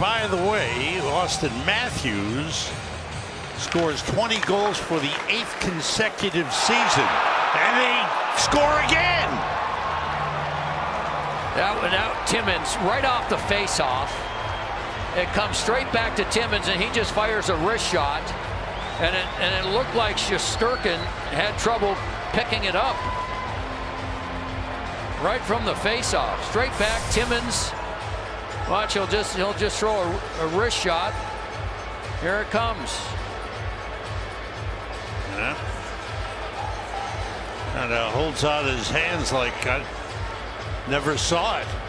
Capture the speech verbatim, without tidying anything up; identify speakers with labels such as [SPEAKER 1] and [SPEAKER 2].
[SPEAKER 1] by the way, Austin Matthews scores twenty goals for the eighth consecutive season, and they score again.
[SPEAKER 2] Now, now Timmins right off the face-off. It comes straight back to Timmins, and he just fires a wrist shot. And it, and it looked like Shesterkin had trouble picking it up. Right from the face-off, straight back. Timmins, watch, he'll just he'll just throw a, a wrist shot. Here it comes.
[SPEAKER 1] Yeah. And uh, holds out his hands like I never saw it.